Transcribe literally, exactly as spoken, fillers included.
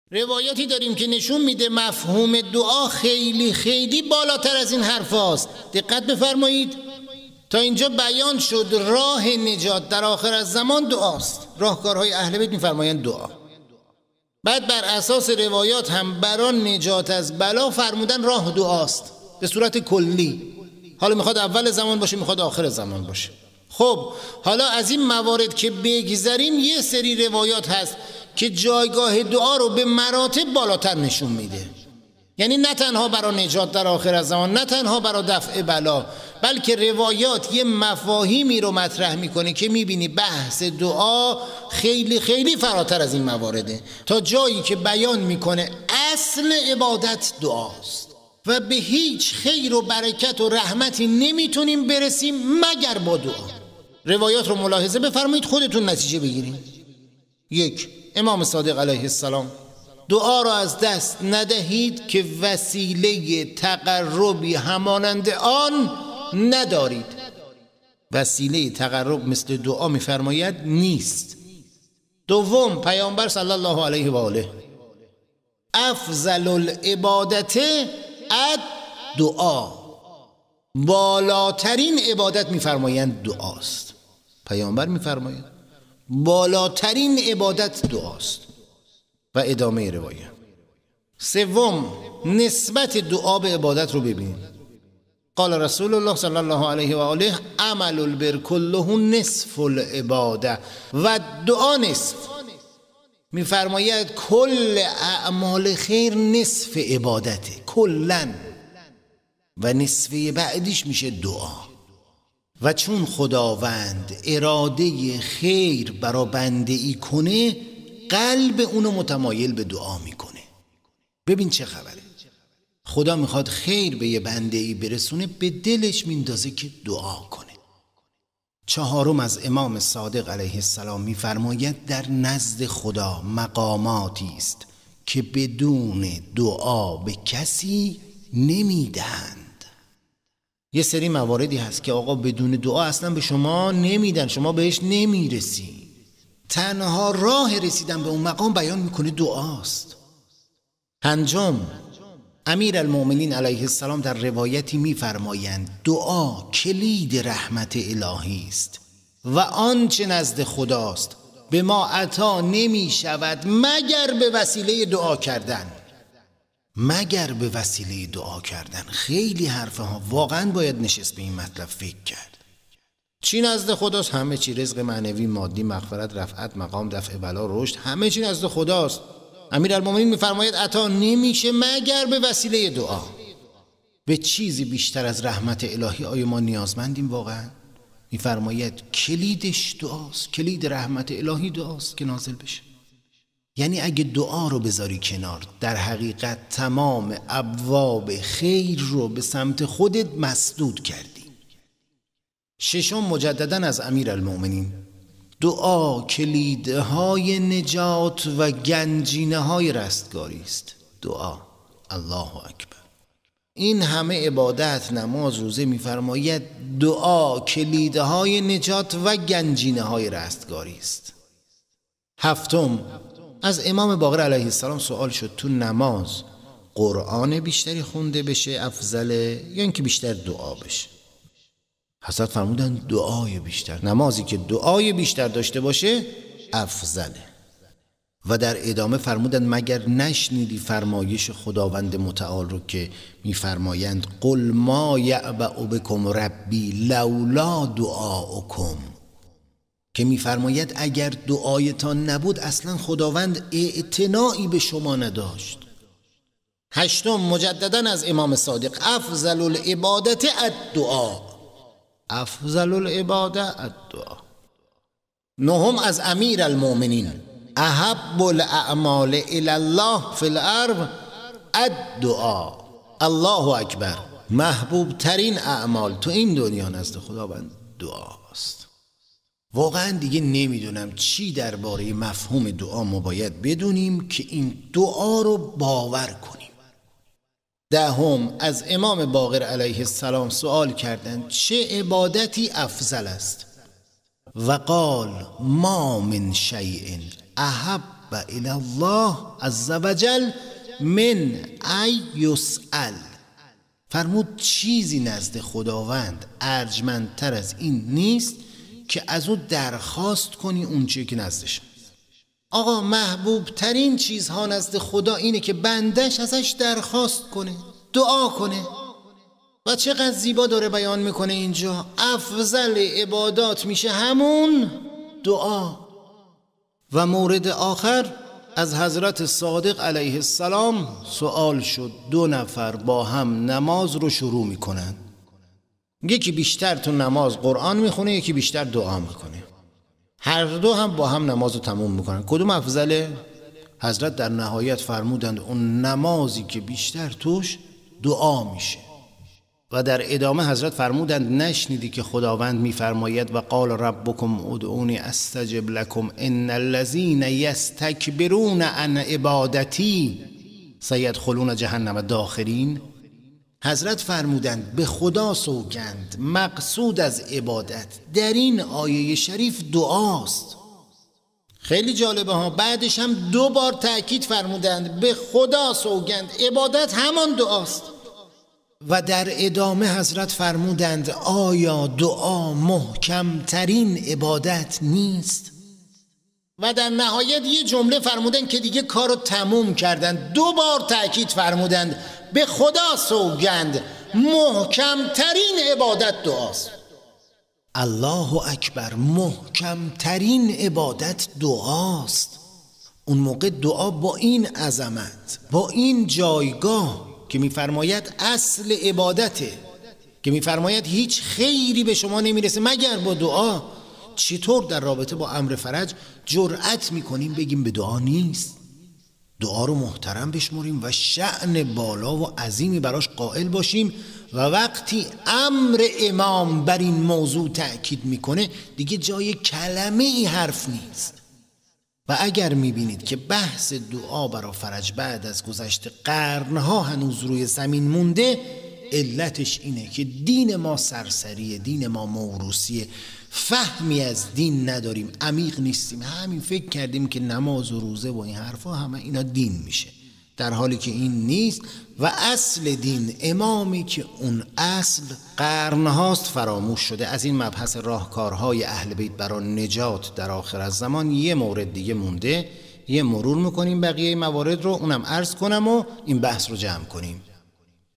روایاتی داریم که نشون میده مفهوم دعا خیلی خیلی بالاتر از این حرف هاست. دقت بفرمایید، تا اینجا بیان شد راه نجات در آخر از زمان دعاست. راهکارهای اهل بیت میفرمایند دعا. بعد بر اساس روایات هم برای نجات از بلا فرمودن راه دعاست به صورت کلی. حالا میخواد اول زمان باشه، میخواد آخر زمان باشه. خب حالا از این موارد که بگذریم، یه سری روایات هست که جایگاه دعا رو به مراتب بالاتر نشون میده. یعنی نه تنها برای نجات در آخر از زمان، نه تنها برای دفع بلا، بلکه روایات یه مفاهیمی رو مطرح میکنه که میبینی بحث دعا خیلی خیلی فراتر از این موارده، تا جایی که بیان میکنه اصل عبادت دعاست و به هیچ خیر و برکت و رحمتی نمیتونیم برسیم مگر با دعا. روایات رو ملاحظه بفرمایید، خودتون نتیجه بگیرید. یک، امام صادق علیه السلام: دعا را از دست ندهید که وسیله تقربی همانند آن ندارید. وسیله تقرب مثل دعا میفرماید نیست. دوم، پیامبر صلی الله علیه و آله: افضل العبادت الدعا، بالاترین عبادت میفرمایند دعاست. پیامبر میفرماید بالاترین عبادت دعاست. و ادامه روایت. سوم، نسبت دعا به عبادت رو ببینید. قال رسول الله صلی الله علیه و آله: عمل البر كله نصف العباده و دعا نصف. میفرماید کل اعمال خیر نصف عبادته کلن، و نصفه بعدیش میشه دعا. و چون خداوند اراده خیر برا بنده ای کنه، قلب اونو متمایل به دعا میکنه. ببین چه خبره، خدا میخواد خیر به یه بنده ای برسونه، به دلش میندازه که دعا کنه. چهارم از امام صادق علیه السلام میفرماید در نزد خدا مقاماتی است که بدون دعا به کسی نمیدند. یه سری مواردی هست که آقا بدون دعا اصلا به شما نمیدن، شما بهش نمیرسی. تنها راه رسیدن به اون مقام بیان میکنه دعاست. پنجم، امیر المؤمنین علیه السلام در روایتی میفرمایند دعا کلید رحمت الهی است و آنچه نزد خداست به ما عطا نمی شود مگر به وسیله دعا کردن. مگر به وسیله دعا کردن. خیلی حرفه ها، واقعا باید نشست به این مطلب فکر کرد. چی نزد خداست؟ همه چی. رزق معنوی، مادی، مغفرت، رفعت، مقام، دفع بلا، رشد، همه چی نزد خداست. امیرالمومنین میفرماید عطا نمیشه مگر به وسیله دعا. به چیزی بیشتر از رحمت الهی آیا ما نیازمندیم واقعا؟ میفرماید کلیدش دعاست. کلید رحمت الهی دعاست که نازل بشه. یعنی اگه دعا رو بذاری کنار، در حقیقت تمام ابواب خیر رو به سمت خودت مسدود کردی. ششم، مجدداً از امیرالمومنین: دعا کلیدهای نجات و گنجینه های رستگاری است. دعا. الله اکبر. این همه عبادت، نماز، روزه، میفرماید دعا کلیدهای نجات و گنجینه های رستگاری است. هفتم، از امام باقر علیه السلام سوال شد تو نماز قرآن بیشتری خونده بشه افضله یا اینکه بیشتر دعا بشه؟ حضرت فرمودن دعای بیشتر. نمازی که دعای بیشتر داشته باشه افضله. و در ادامه فرمودن مگر نشنیدی فرمایش خداوند متعال رو که میفرمایند قل ما یعبأ بکم ربی لولا دعاؤکم، که میفرماید اگر دعایتان نبود اصلا خداوند اعتنایی به شما نداشت. هشتم، مجدداً از امام صادق: افضل العبادت الدعا. افضل العباده الدعا. نهم، از امیر المؤمنین: احب الاعمال الی الله فی الارض الدعا. الله اکبر. محبوب ترین اعمال تو این دنیا نزد خداوند دعاست. واقعا دیگه نمیدونم چی درباره مفهوم دعا ما باید بدونیم که این دعا رو باور کنیم. دهم، از امام باقر علیه السلام سوال کردند چه عبادتی افضل است؟ و قال ما من شیء احب الی الله عز وجل من ای یسأل. فرمود چیزی نزد خداوند ارجمندتر از این نیست که از او درخواست کنی اون چیزی که نزدش. آقا محبوب ترین چیزها نزد خدا اینه که بندش ازش درخواست کنه، دعا کنه. و چقدر زیبا داره بیان میکنه اینجا، افضل عبادات میشه همون دعا. و مورد آخر از حضرت صادق علیه السلام سوال شد، دو نفر با هم نماز رو شروع میکنن، یکی بیشتر تو نماز قرآن میخونه، یکی بیشتر دعا میکنه، هر دو هم با هم نماز رو تموم میکنن، کدوم افضله؟ حضرت در نهایت فرمودند اون نمازی که بیشتر توش دعا میشه. و در ادامه حضرت فرمودند نشنیدی که خداوند میفرماید و قال ربکم ادعونی استجب لکم ان الذین یستکبرون عن عبادتی سیدخلون جهنم داخرین. حضرت فرمودند به خدا سوگند مقصود از عبادت در این آیه شریف دعاست. خیلی جالبه ها. بعدش هم دو بار تأکید فرمودند به خدا سوگند، عبادت همان دعاست. و در ادامه حضرت فرمودند آیا دعا محکمترین عبادت نیست؟ و در نهایت یه جمله فرمودن که دیگه کارو تموم کردن، دو بار تأکید فرمودند به خدا سوگند محکمترین عبادت دعاست. الله اکبر، محکمترین عبادت دعاست. اون موقع دعا با این عظمت، با این جایگاه که میفرماید اصل عبادته، که میفرماید هیچ خیری به شما نمیرسه مگر با دعا، چطور در رابطه با امر فرج جرأت میکنیم بگیم به دعا نیست؟ دعا رو محترم بشمریم و شأن بالا و عظیمی براش قائل باشیم. و وقتی امر امام بر این موضوع تأکید میکنه دیگه جای کلمه ای حرف نیست. و اگر میبینید که بحث دعا برای فرج بعد از گذشت قرنها هنوز روی زمین مونده، علتش اینه که دین ما سرسریه، دین ما موروثیه، فهمی از دین نداریم، عمیق نیستیم، همین فکر کردیم که نماز و روزه و این حرفا همه اینا دین میشه، در حالی که این نیست. و اصل دین، امامی که اون اصل قرنهاست فراموش شده. از این مبحث راهکارهای اهل بیت برای نجات در آخر الزمان یه مورد دیگه مونده، یه مرور میکنیم بقیه موارد رو، اونم عرض کنم و این بحث رو جمع کنیم.